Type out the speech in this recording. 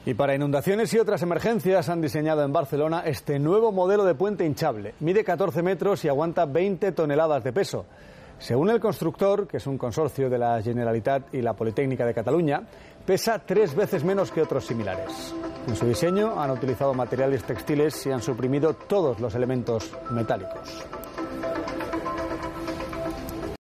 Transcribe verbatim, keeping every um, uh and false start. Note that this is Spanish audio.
Y para inundaciones y otras emergencias han diseñado en Barcelona este nuevo modelo de puente hinchable. Mide catorce metros y aguanta veinte toneladas de peso. Según el constructor, que es un consorcio de la Generalitat y la Politécnica de Cataluña, pesa tres veces menos que otros similares. En su diseño han utilizado materiales textiles y han suprimido todos los elementos metálicos.